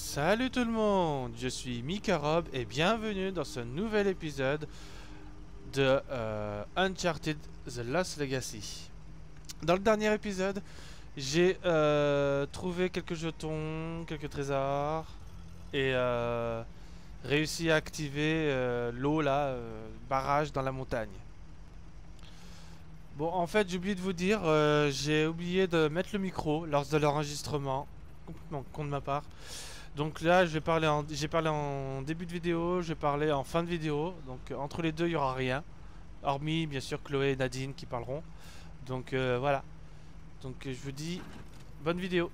Salut tout le monde, je suis Mikarob et bienvenue dans ce nouvel épisode de Uncharted The Lost Legacy. Dans le dernier épisode, j'ai trouvé quelques jetons, quelques trésors et réussi à activer l'eau là, barrage dans la montagne. Bon, en fait, j'ai oublié de vous dire, j'ai oublié de mettre le micro lors de l'enregistrement, complètement con de ma part. Donc là, j'ai parlé en début de vidéo, j'ai parlé en fin de vidéo. Donc entre les deux, il y aura rien, hormis bien sûr Chloé et Nadine qui parleront. Donc voilà. Donc je vous dis bonne vidéo.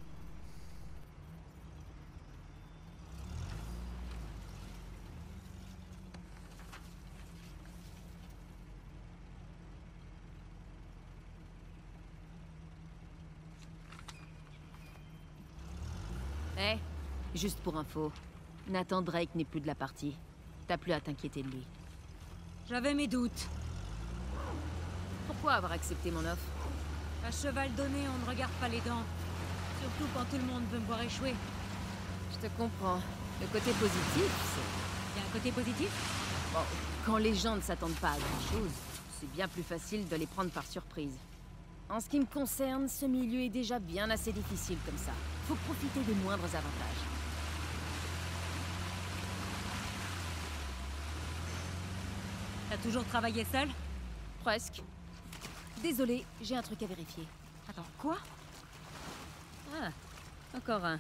Eh, juste pour info, Nathan Drake n'est plus de la partie. T'as plus à t'inquiéter de lui. J'avais mes doutes. Pourquoi avoir accepté mon offre? À cheval donné, on ne regarde pas les dents. Surtout quand tout le monde veut me voir échouer. Je te comprends. Le côté positif, c'est... Il y a un côté positif? Bon, quand les gens ne s'attendent pas à grand-chose, c'est bien plus facile de les prendre par surprise. En ce qui me concerne, ce milieu est déjà bien assez difficile comme ça. Faut profiter des moindres avantages. T'as toujours travaillé seul? Presque. Désolée, j'ai un truc à vérifier. Attends, quoi? Ah, encore un.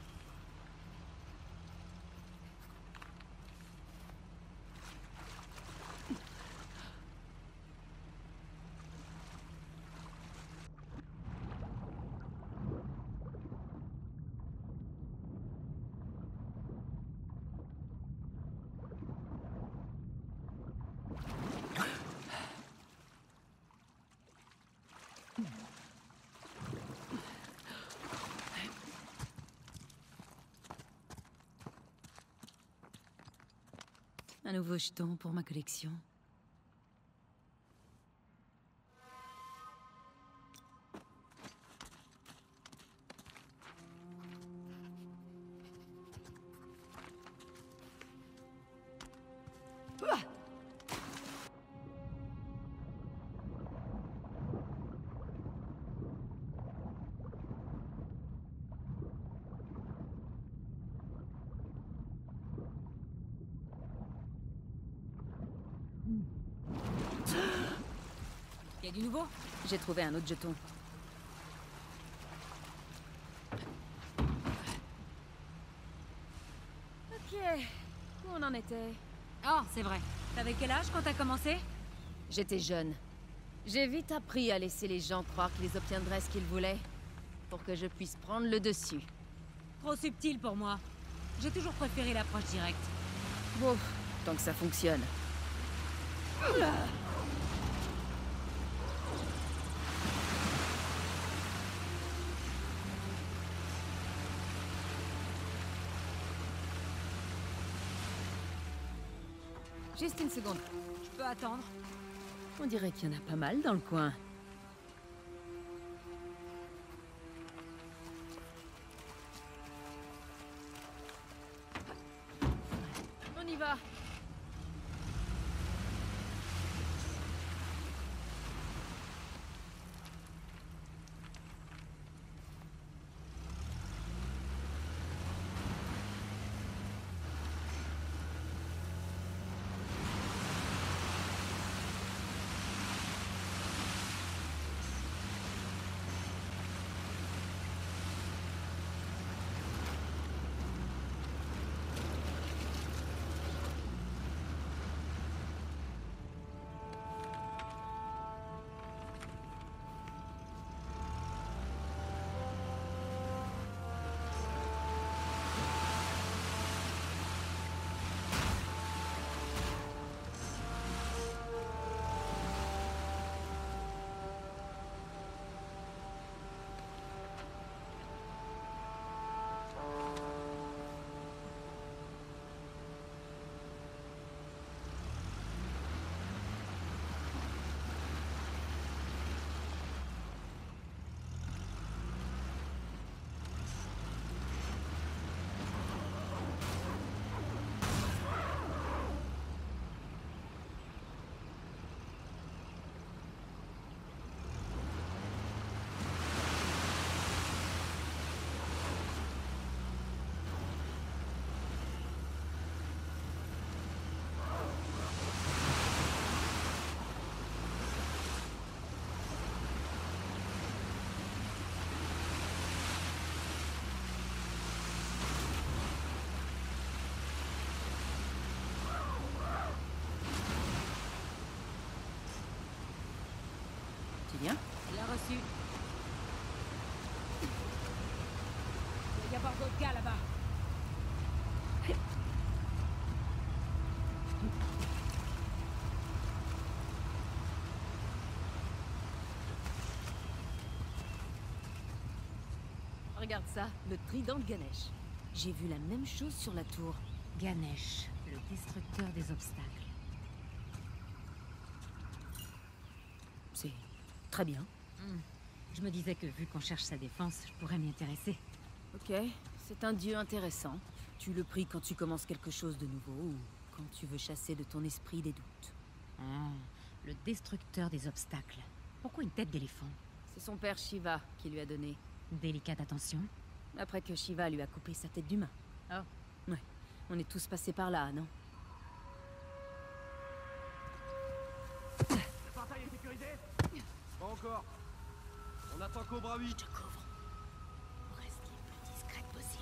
Un nouveau jeton pour ma collection. Y a du nouveau? J'ai trouvé un autre jeton. Ok, où on en était? Oh, c'est vrai. T'avais quel âge quand t'as commencé? J'étais jeune. J'ai vite appris à laisser les gens croire qu'ils obtiendraient ce qu'ils voulaient, pour que je puisse prendre le dessus. Trop subtil pour moi. J'ai toujours préféré l'approche directe. Bon, tant que ça fonctionne. Juste une seconde. Je peux attendre. On dirait qu'il y en a pas mal dans le coin. On y va. C'est bien. Il a reçu. Il va y avoir d'autres gars là-bas. Regarde ça, le trident de Ganesh. J'ai vu la même chose sur la tour. Ganesh, le destructeur des obstacles. C'est très bien. Je me disais que vu qu'on cherche sa défense, je pourrais m'y intéresser. Ok, c'est un dieu intéressant. Tu le pries quand tu commences quelque chose de nouveau ou quand tu veux chasser de ton esprit des doutes. Ah, le destructeur des obstacles. Pourquoi une tête d'éléphant? C'est son père Shiva qui lui a donné. Délicate attention. Après que Shiva lui a coupé sa tête d'humain. Oh. Ouais, on est tous passés par là, non? Le portail est sécurisé? Pas encore. On attend Cobra 8. Je te couvre. On reste les plus discrètes possible.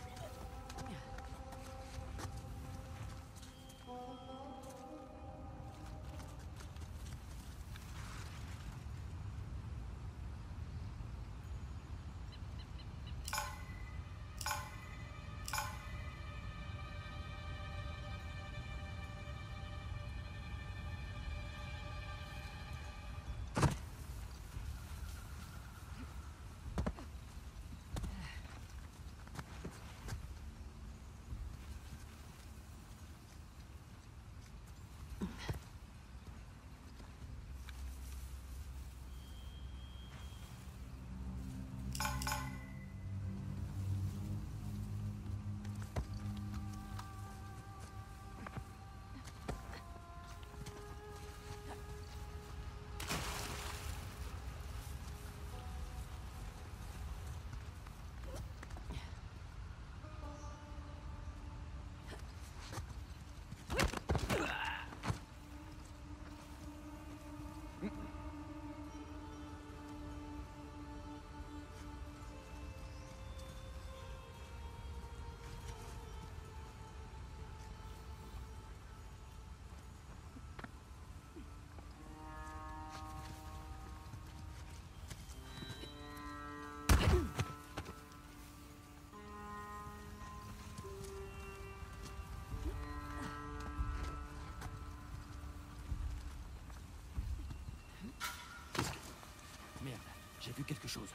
Merde, j'ai vu quelque chose.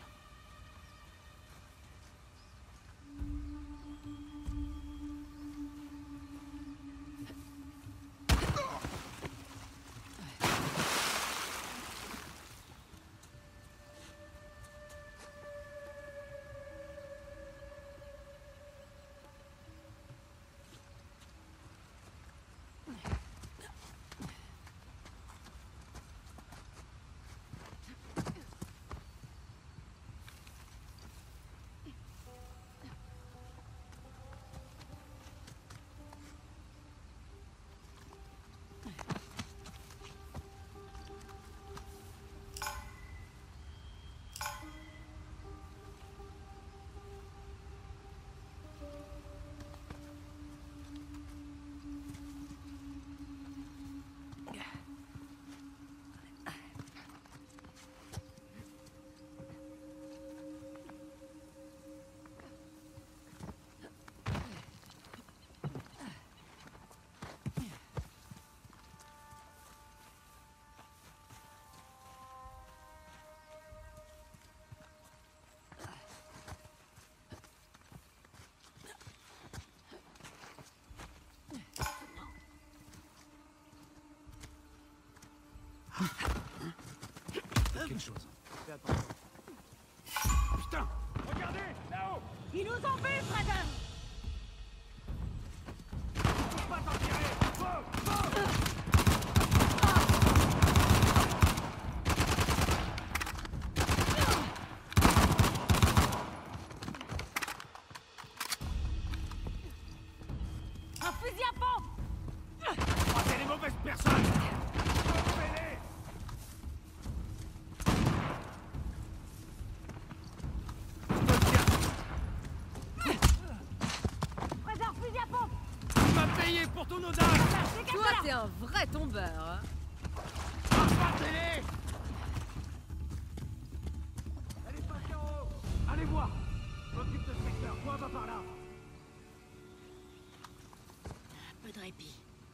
Quelque chose. Fais attention. Putain! Regardez! Là-haut! Ils nous ont vus, Fraser! Faut pas t'en tirer! Feu! Un fusil à pompe! Croisez les mauvaises personnes! Fais-les! Fraser, fusil à pompe! Tu m'as payé pour ton audace! Toi, t'es un vrai tombeur, hein? Abattez-les! Allez voir. M'occupe de ce secteur, toi va par là. Un peu de répit.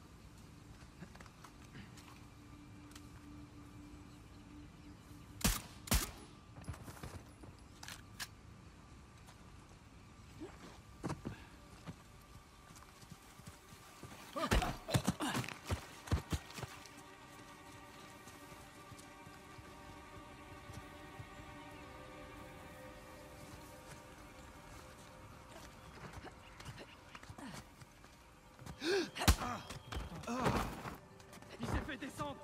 Il s'est fait descendre.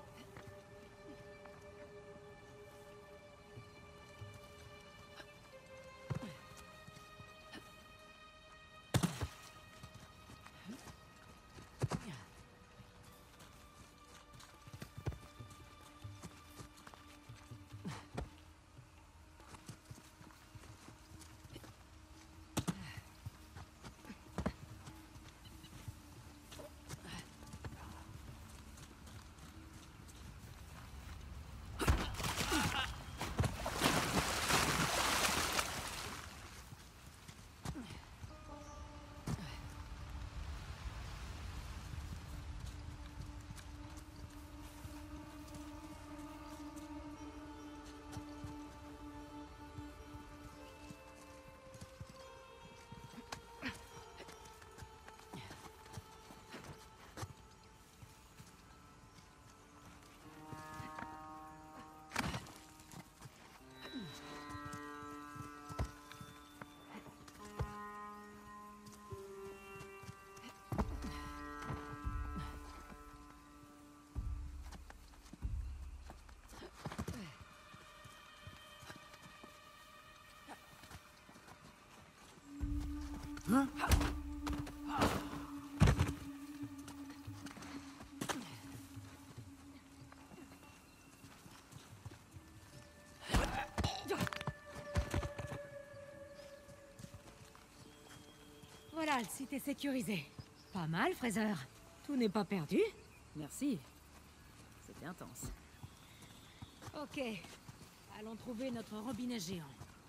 Voilà, le site est sécurisé. Pas mal, Fraser. Tout n'est pas perdu. Merci. C'était intense. Ok. Allons trouver notre robinet géant.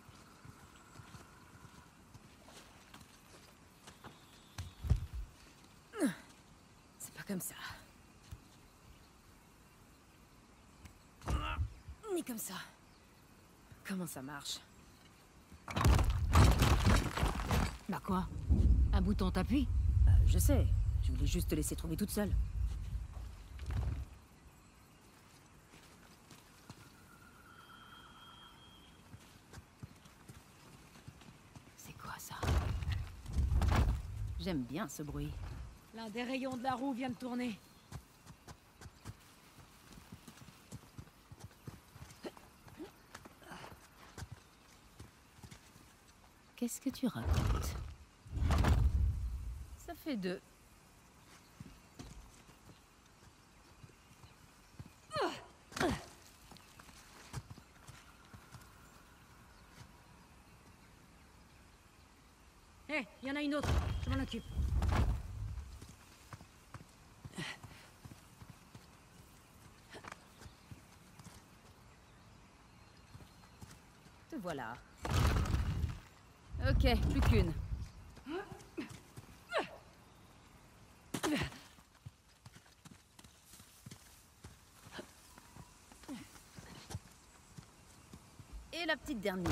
C'est pas comme ça. Ni comme ça. Comment ça marche? Bah quoi? Un bouton t'appuie? Je sais. Je voulais juste te laisser trouver toute seule. C'est quoi ça? J'aime bien ce bruit. L'un des rayons de la roue vient de tourner. Qu'est-ce que tu racontes? Ça fait deux. Hé, il y en a une autre. Je m'en occupe. Te voilà. Ok, plus qu'une. Et la petite dernière.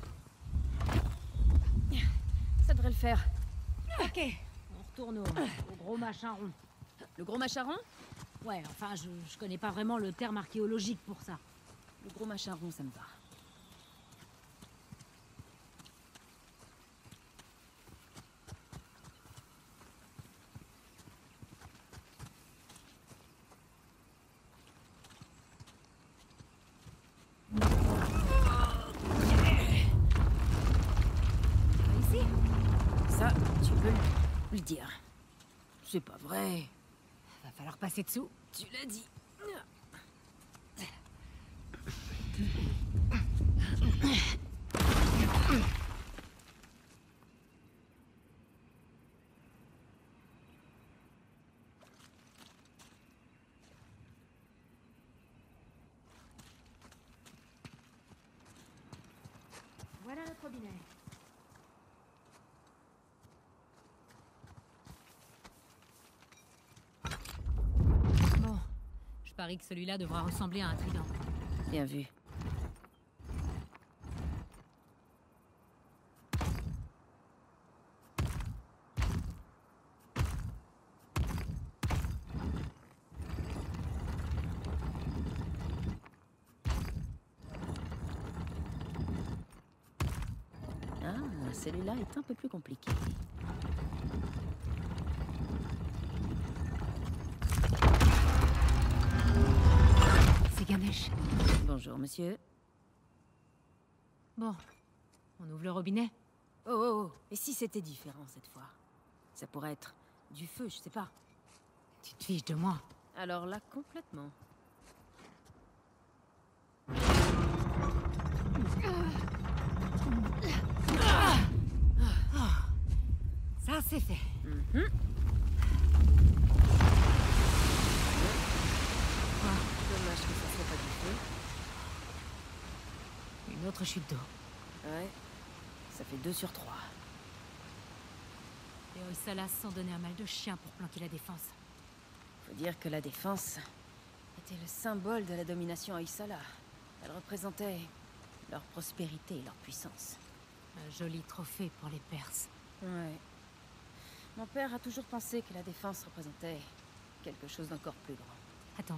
Ça devrait le faire. Ok. On retourne au gros machin rond. Le gros machin rond? Ouais, enfin, je connais pas vraiment le terme archéologique pour ça. Le gros machin rond, ça me va. Ici? Ça, tu peux le dire. C'est pas vrai. Va falloir passer dessous. Tu l'as dit. Voilà notre robinet. parie que celui-là devra ressembler à un trident. Bien vu. Ah, celui-là est un peu plus compliqué. C'est Ganesh. Bonjour, monsieur. Bon, on ouvre le robinet. Oh, oh, oh. Et si c'était différent cette fois? Ça pourrait être du feu, je sais pas. Tu te fiches de moi. Alors là, complètement. Ça, c'est fait. Dommage que ça soit pas du feu. Une autre chute d'eau. Ouais. Ça fait 2 sur 3. Et Hoysala s'en donnait un mal de chien pour planquer la défense. Faut dire que la défense était le symbole de la domination Hoysala. Elle représentait leur prospérité et leur puissance. Un joli trophée pour les Perses. Ouais. Mon père a toujours pensé que la défense représentait quelque chose d'encore plus grand. Attends.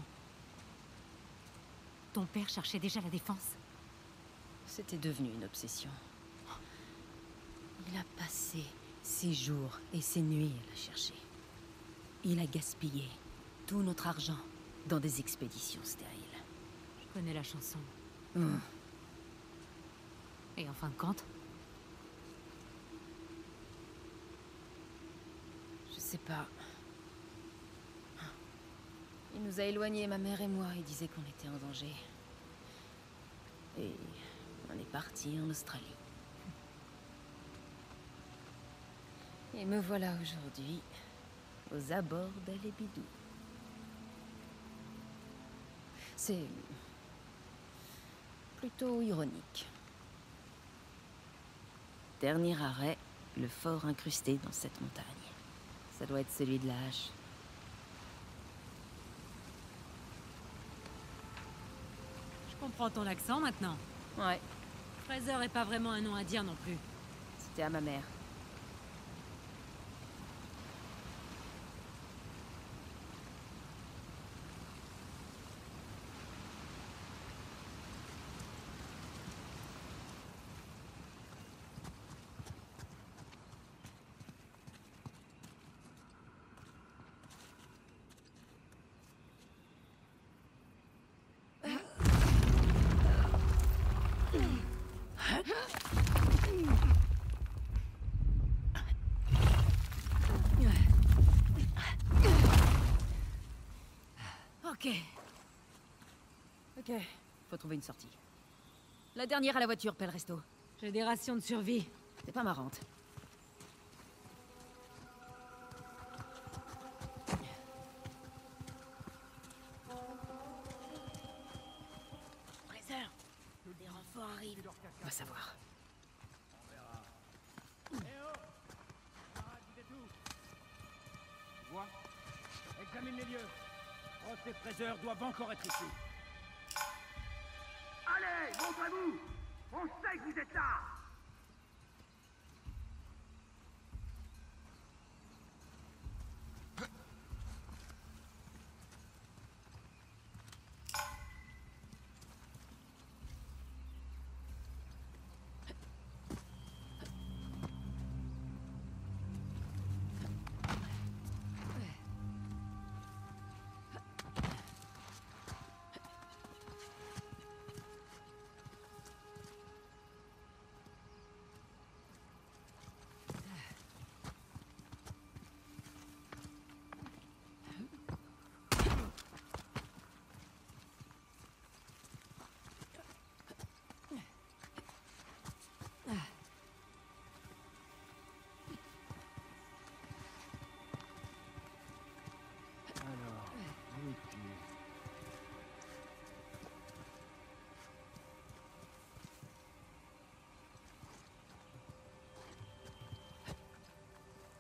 Ton père cherchait déjà la défense? C'était devenu une obsession. Il a passé ses jours et ses nuits à la chercher. Il a gaspillé tout notre argent dans des expéditions stériles. Je connais la chanson. Et en fin de compte? Je sais pas. Il nous a éloignés, ma mère et moi. Il disait qu'on était en danger. Et on est parti en Australie. Et me voilà aujourd'hui aux abords d'Alebidou. C'est plutôt ironique. Dernier arrêt, le fort incrusté dans cette montagne. Ça doit être celui de la hache. Je comprends ton accent maintenant. Ouais, Fraser est pas vraiment un nom indien non plus. c'était à ma mère. Ok. Ok, faut trouver une sortie. La dernière à la voiture, Pel Resto. J'ai des rations de survie. C'est pas marrante. Fraser, des renforts arrivent. On va savoir. Vois. Examine les lieux. Ross et Fraser doivent encore être ici. Allez, montrez-vous. On sait que vous êtes là. Alors, où es-tu?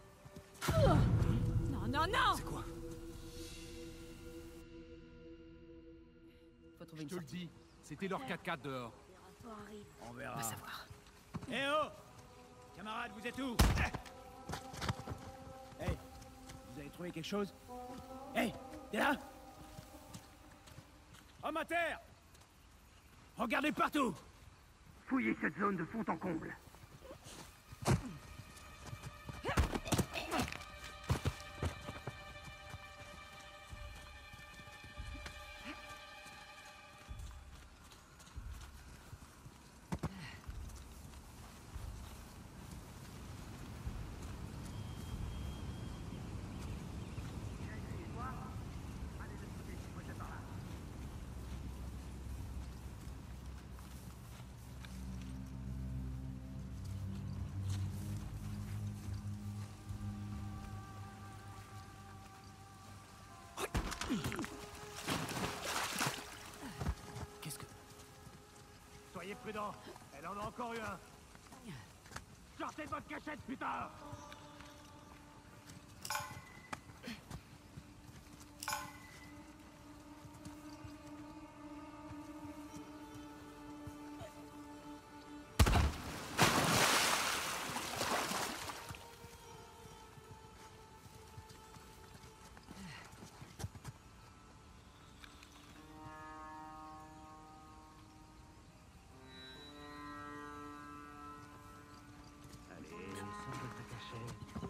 Non, non, non! C'est quoi? trouver Je une te le sortie. dis, c'était leur 4x4 dehors. On On verra. va savoir. Eh oh! Camarades, vous êtes où? Hey! Vous avez trouvé quelque chose? Hey! T'es là? Homme à terre! Regardez partout! Fouillez cette zone de fond en comble. Qu'est-ce que... Soyez prudents, elle en a encore eu un. Sortez de votre cachette, putain! Allez, sors de ta cachette.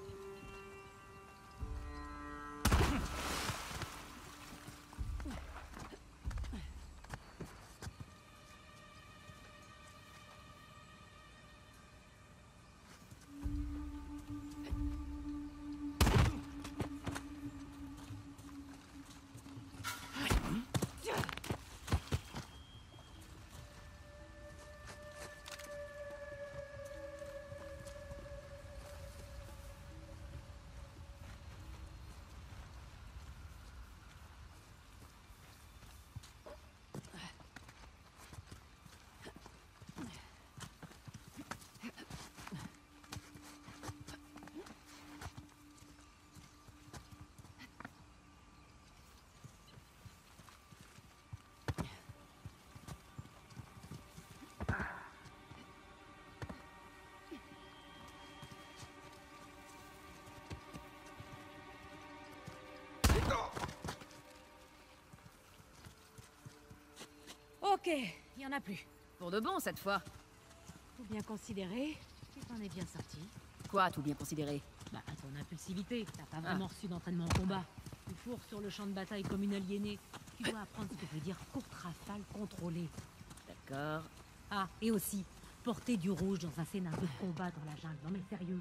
Ok, il y en a plus. Pour de bon, cette fois. Tout bien considéré, tu t'en es bien sorti. Quoi, tout bien considéré? Bah, ton impulsivité, t'as pas vraiment reçu d'entraînement en combat. Tu fourres sur le champ de bataille comme une aliénée. Tu dois apprendre ce que veut dire courte rafale contrôlée. D'accord. Ah, et aussi, porter du rouge dans un scénario de combat dans la jungle. Non mais sérieux.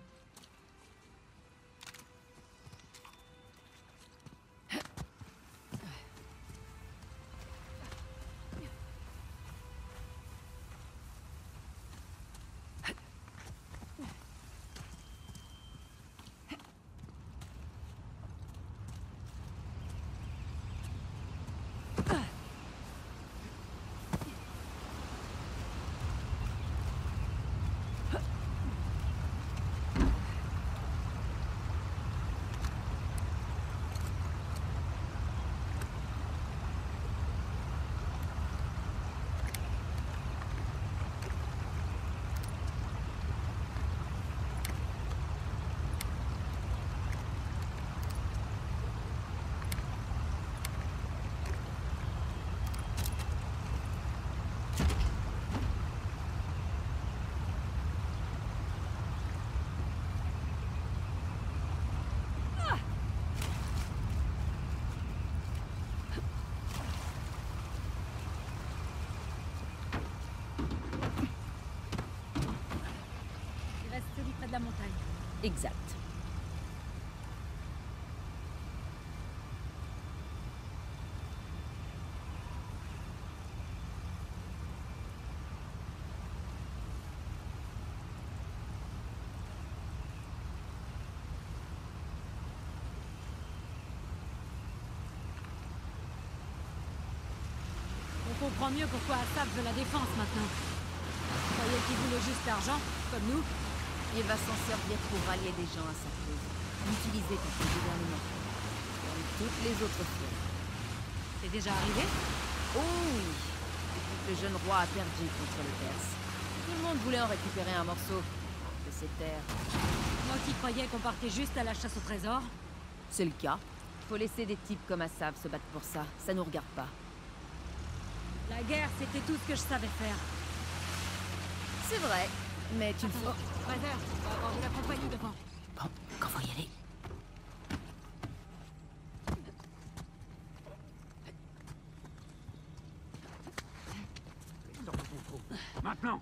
Il reste celui près de la montagne. Exact. On comprend mieux pourquoi Assad veut la défense maintenant. Vous croyez qu'il voulait juste l'argent, comme nous? Il va s'en servir pour rallier des gens à sa cause. L'utiliser contre le gouvernement. Comme toutes les autres fois. C'est déjà arrivé? Oh oui, Le jeune roi a perdu contre les Perses. Tout le monde voulait en récupérer un morceau de ces terres. Moi qui croyais qu'on partait juste à la chasse au trésor. C'est le cas. Faut laisser des types comme Assav se battre pour ça. Ça nous regarde pas. La guerre, c'était tout ce que je savais faire. C'est vrai. Mais tu le fais. Brother, on va avoir de la compagnie devant. Bon, quand faut y aller. Maintenant!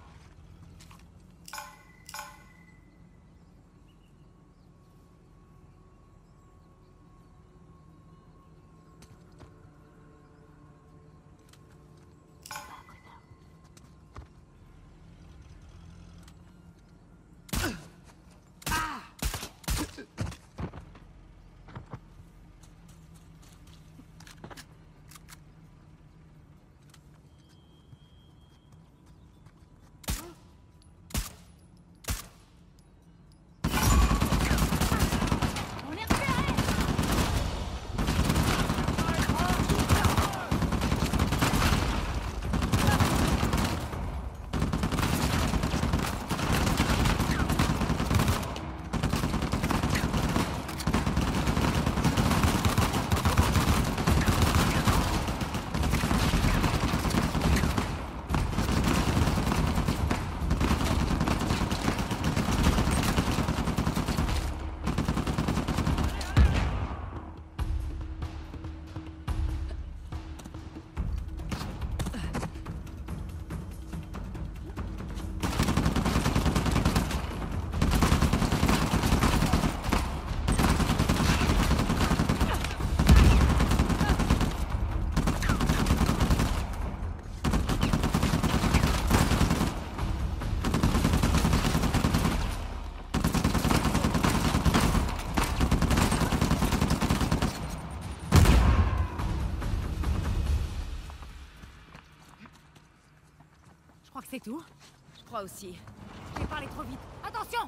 Je crois que c'est tout. Je crois aussi. J'ai parlé trop vite. Attention!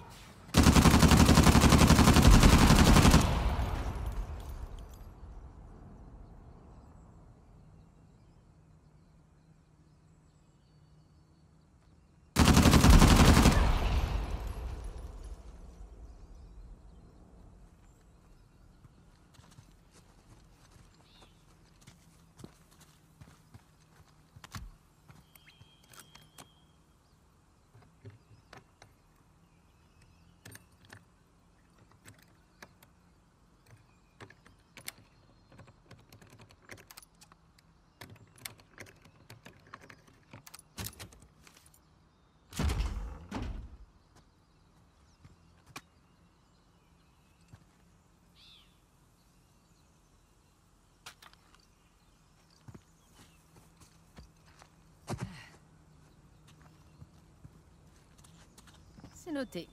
C'est noté.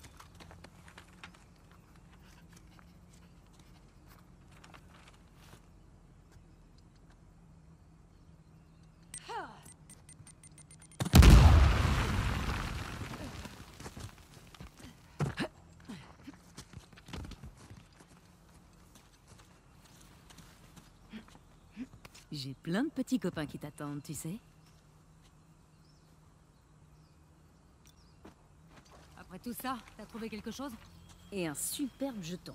J'ai plein de petits copains qui t'attendent, tu sais. Après tout ça, t'as trouvé quelque chose? Et un superbe jeton.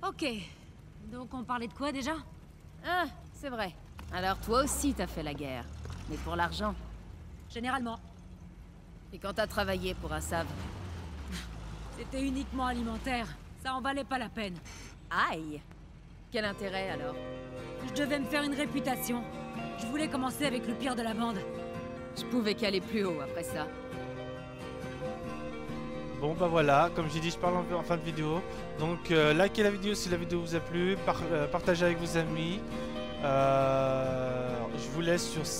Ok. Donc on parlait de quoi déjà? Ah, c'est vrai. Alors toi aussi t'as fait la guerre. Mais pour l'argent. Généralement. Et quand t'as travaillé pour Assav? C'était uniquement alimentaire. Ça en valait pas la peine. Aïe! Quel intérêt alors? Je devais me faire une réputation. Je voulais commencer avec le pire de la bande. Je pouvais qu'aller plus haut après ça. Bon bah voilà, comme j'ai dit, je parle en fin de vidéo. Donc likez la vidéo si la vidéo vous a plu, partagez avec vos amis. Je vous laisse sur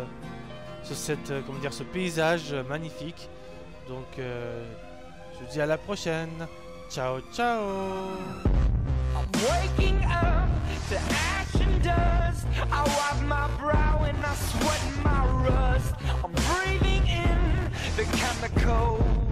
ce paysage magnifique. Donc je vous dis à la prochaine. Ciao ciao. I'm waking up to ash and dust. I wipe my brow and I sweat my rust. I'm breathing in the chemicals.